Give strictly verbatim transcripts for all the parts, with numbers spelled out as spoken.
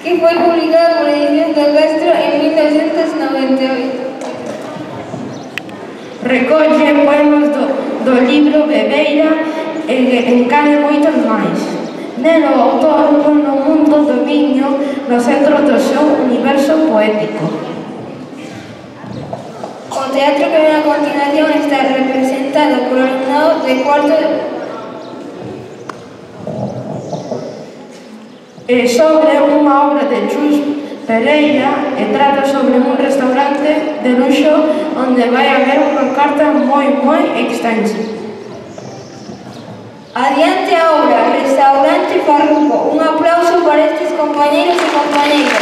que foi publicada por Edición do Castro en mil novecientos noventa e oito. Recolle poemas do, do libro Bebeira e encade moitos máis. Nelo o autor pon o mundo do viño no centro do seu universo poético. O teatro que ven a continuación está representado por alumnado de cuarto de... É sobre unha obra de Chus Pereira e trata sobre un restaurante de luxo onde vai haber unha carta moi, moi extensa. Adiante a obra, Restaurante Farruco. Un aplauso para estes compañeros e compañeiras.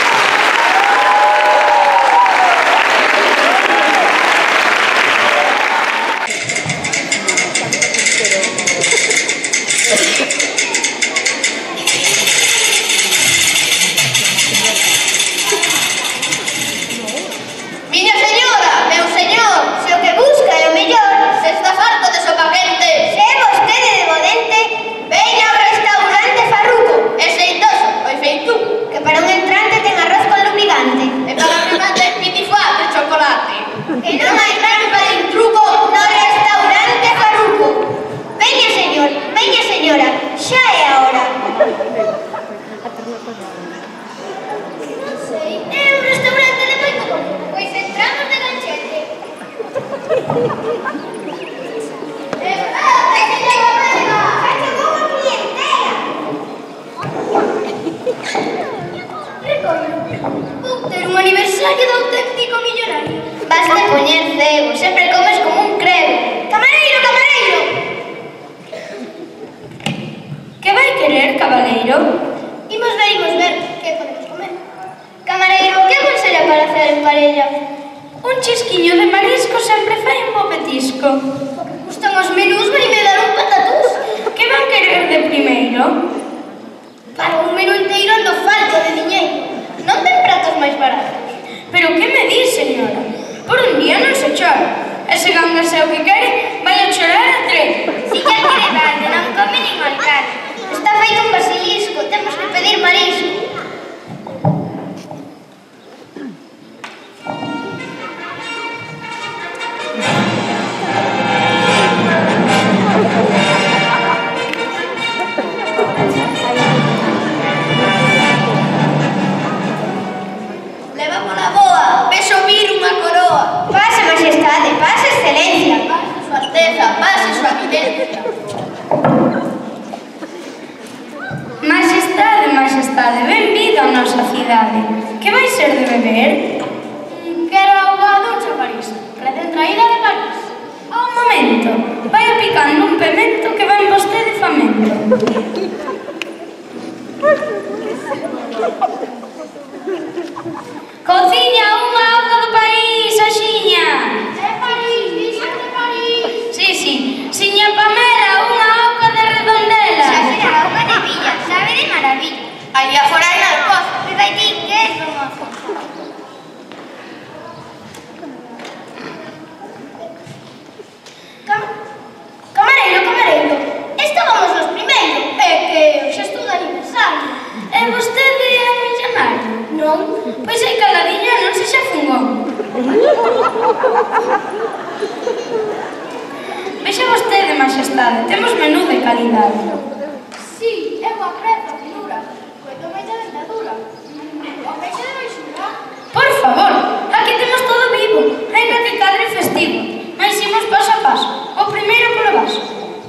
Miña señora, meu señor, se o que busca é o mellor, se está farto de sopa quente, se é vostede de bodente, veña ao Restaurante Farruco, é xeitoso, o feitú, que para un entrante ten arroz con lubricante, e para remate pitifá de chocolate. Que non hai trampa nin truco no Restaurante Farruco. Veña señor, veña señora, xa é a hora. É un restaurante de moito bom, pois entramos de ganchete. ¡Espérate, señora Málaga! ¡Já chegou a clientela! Recordo, vou ter un aniversario de auténtico millonario. Vas de poñer cego, sempre comes como un crego. ¡Camareiro, camareiro! Que vai querer, cabaleiro? Imos ver, imos ver, que podemos comer. Camareiro, que aconsella para hacer en parella? Un chisquiño de marisco sempre fai un bo petisco. O que custan os menús vai me dar un patatús. Que van querer de primeiro? Para un menú inteiro ando falto de diñeiro. Non ten pratos máis baratos. Pero que me di, señora? Por un día non se chora. E se gangas é o que quere, vai a chorar a tres. Si ya quere grande, non come nin alcalde. Está feito un basilisco, temos que pedir marisco. Leva pola boa, ve subir unha coroa. Pase, majestade, pase, excelencia. Pase, su alteza, pase, su eminencia. Majestade, majestade, benvido a nosa cidade. Que vai ser de beber? Quero auga dun chafariz, recén traída de París. A un momento, vai picando un pemento que vai vostede famento. Cociña, unha auga do país, axiña. De París, dixen de París. Sí, sí, siña Pamela, unha auga de Redondela. Xa será auga de Villa, sabe de maravilla. Aí afora hai nada pozo, que vai ti, que é famoso. Cam- Camareiro, camareiro, estábamos os primeiros, é que xa estou de aniversario. E vostede é millonario? Non? Pois hai caladiña, non se xa fungou. Vexa vostede, majestade, temos menú de calidade. Si, eu aprecio a finura, coito máis de dentadura. O peixe de baixura. Por favor, aquí temos todo vivo, ainda que cadre festivo. Mas imos paso a paso. O primeiro polo vaso.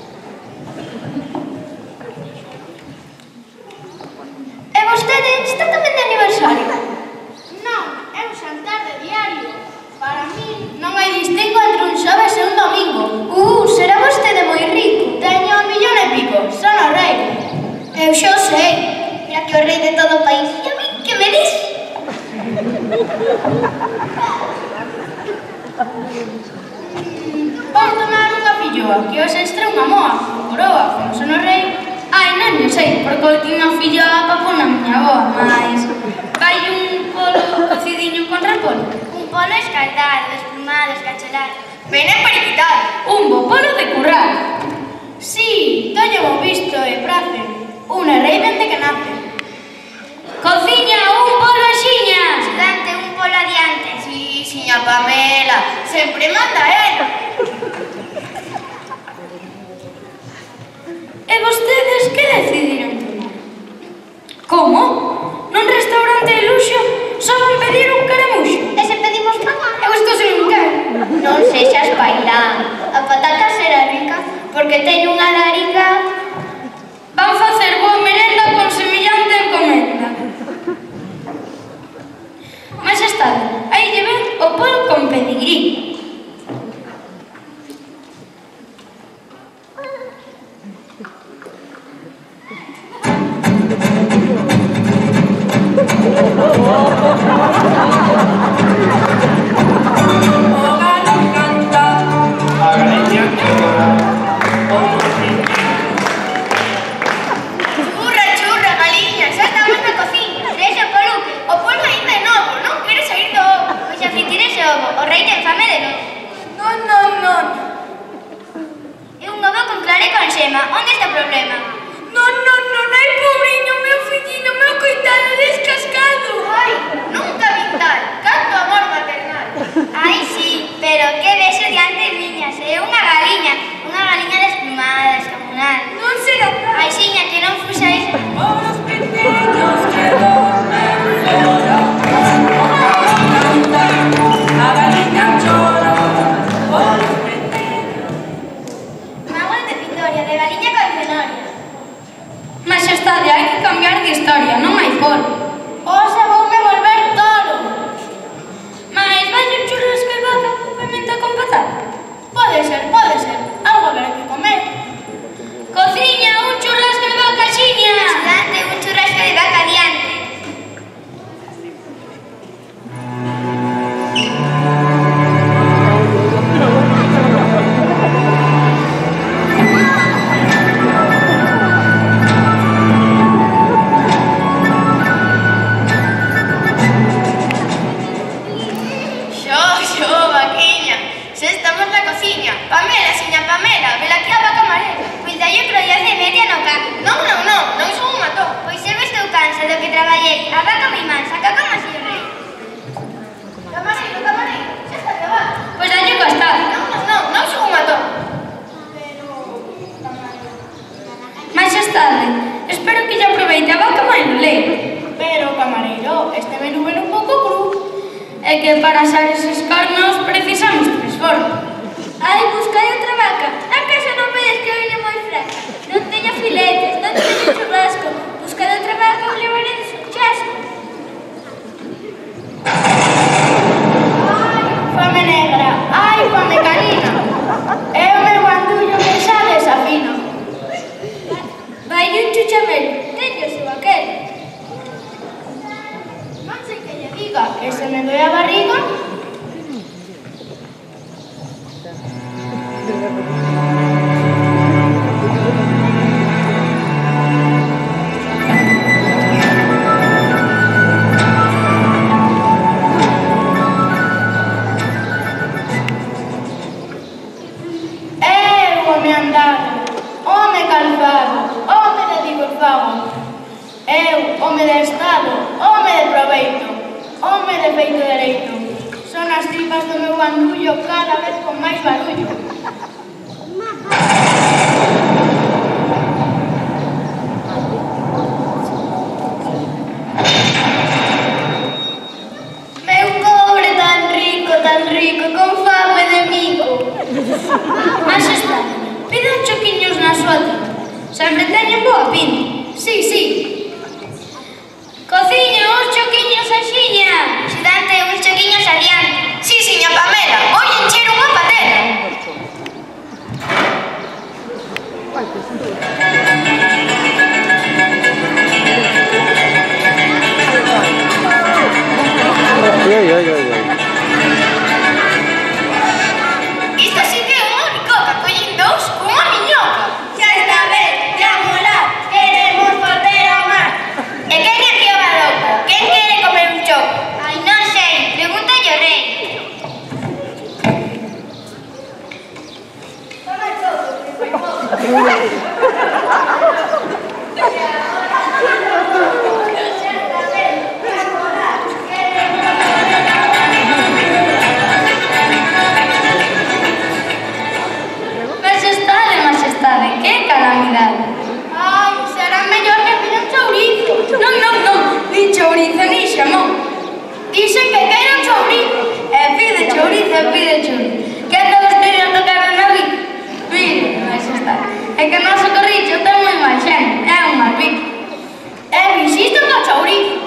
E vostede está tamén de aniversario? Non, é un xantar de diario. Para mí non hai distingo entre un xoves e un domingo. Uh, será vostede moi rico. Teño un millón e pico, son o rei. Eu xo sei, mira que o rei de todo o país. E a mí, que me dis? Vamos tomar unha filloa, que hoxe extra unha moa, coroa, como son o rei. Ai, non eu sei, porque eu tiño unha filloa pa pôr na miña boa, mas vai un polo cocidiño con repollo. Un polo escaldado, desplumado, escachelado. Ven a periquitar. Un bo polo de currar. Sí, teño bo visto e prace. Un rei vende que nace. Cociña, un polo axiña. Estudante, un polo adiante. Sí, señora Pamela, sempre manda ela. E vostedes que decidiron tomar? Como? Nun restaurante de luxo só van pedir un caramuxo? E se pedimos pagar? Eu estou sen un quero. Non sexas pailán. A patata será rica porque teño unha larica. Van facer boa merenda con semellante encomenda. Mas está, aí lle ven o polo con pedigrí. Onde está o problema? Non, non, non hai pobriño, meu filliño, meu coitado descascado. Ai, nunca vital, canto amor maternal. Ai, sí, pero que vexo diante miñas, é unha galiña, unha galiña desplumada, descomunal. Non será tal. Ai, xiña, que non fuxais. Os pequeños que dormen fora, o galo canta, a galiña chora, os pequeños. Mágoa de Vitoria, de galiña con cenoria. Maxestade, hai que cambiar de historia, non hai por. Oxa, voume volver tolo. Mais vai un churrasco de vaca con pimenta con patata? Pode ser, pode ser. Algo haberá que comer. Cociña, un churrasco de vaca xiña. Estudante, un churrasco de vaca adiante. Pamela, seña Pamela, vela aquí a vaca amarela. Pois dai outro día de media no caco. Non, non, non, non son un matón. Pois eu estou cansa do que traballei. A vaca moi mansa, caca máis o rei. Camareiro, camareiro, xa está de vaca. Pois dalle costado. Non, non, non, non son un matón. Maxestade, espero que lle aproveite a vaca máis no leite. Pero, camareiro, este menú ven un pouco cru. É que para asar eses cornos precisamos tres fornos. Ai, buscai outra vaca. Acaso non vedes que hoxe é moi fraca? Non teño filetes, non teño churrasco. Buscade outra vaca ou levaredes un chasco. Ai, fame negra, ai, fame canina. É o meu bandullo que xa desafina. Vai un chuchamelo, teño o seu aquel. Non sei que lle diga, que se me doe a barriga. Eu, home andado, home calzado, home de divorfado. Eu, home de estado, home de proveito, home de feito dereito. Son as tripas do meu bandullo cada vez con máis barullo. Meu cobre tan rico, tan rico, con fame de mico. Maxestade, pidan choquiños na súa tienda. Sempre teñen boa pinta. Sí, sí. Cociña, uns choquiños axiña. Estudante, uns choquiños adiante. Sí, seña Pamela, voy a encher unha patera. Ai, ai, ai, ai. Isto sí que é unha bicoca, collín dous cunha miñoca. Xa está ben, xa mola, queremos volver ao mar. E quen é que o va loco? Quen quere comer un choco? Ai, me pide churri. Que anda vostede a tocar en nariz? Mire, máis está. É que o noso Corricho ten moi mal xeno, é un mal bico. E insiste no chourizo.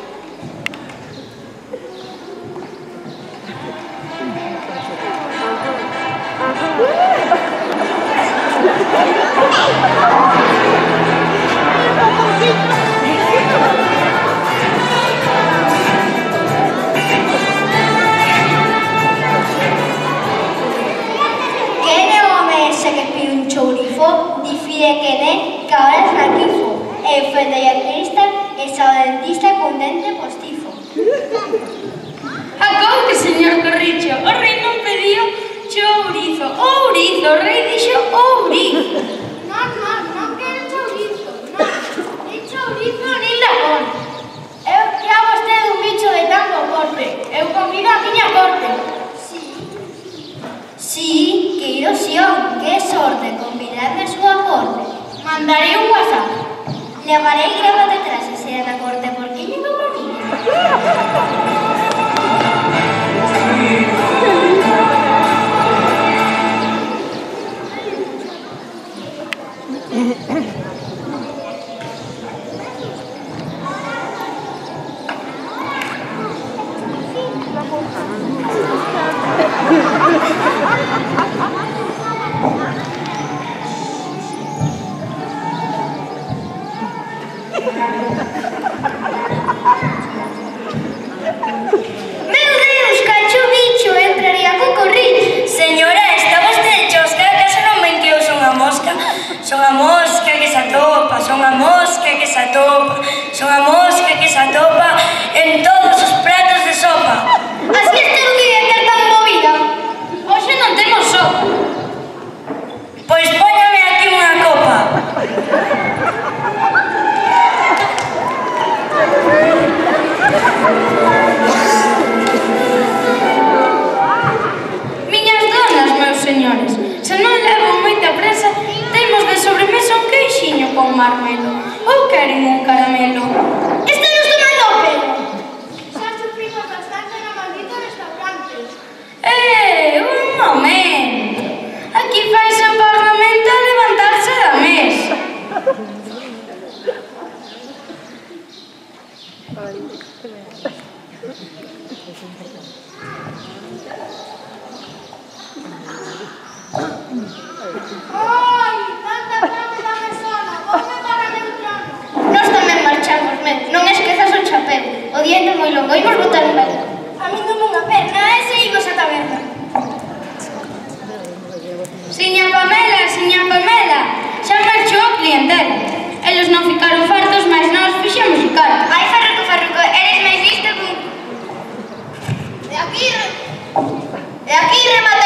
Dicide que ne, que ahora es naquifo. E foi diatrista e sao dentista cun dente postizo. Acouque, señor Corricho, o rei non pediu chourizo, ourizo, o rei dixo ourizo. Non, non, non quero chourizo, non. Ni chourizo ni lagón. Eu que a vostede un bicho de tan bo porte. Eu convido a miña corte. Sí, que ilusión, que sorte convidarme a súa corte. Mandaré un WhatsApp. Levarei grava detrás e será na corte porque lle non convido. Meu Deus, cacho bicho, entraría co Corricho. Señora, está vostede chosca, acaso non ven que eu son a mosca? Son a mosca que se atopa, son a mosca que se atopa, son a mosca que se atopa en todos os pratos de sopa. Así este non debía ter tan movida. Hoxe non temos sopa. Pois póñame aquí unha copa. Miñas donas, meus señores, se non levo moita presa, temos de sobremesa un queixiño con marmelo. Ou queren un caramelo? Este nos tomando o pelo. Xa sufrimos bastante no maldito restaurante. Eh, un momento. Aquí faise o parlamento a levantarse da mesa. Ai, tanta fame da mesona, volve para meu trono. Nós tamén marchamos, men. Non esquezas o chapeu. O diente moi longo, imos botar un velo. A mí non unha perna, ese imos a taberna. Siña Pamela, siña Pamela, xa marchou o clientela. Eles non ficaron fartos, mas nós fixemos o carto. Ai, Farruco, Farruco, eres máis listo que un... E aquí... E aquí remata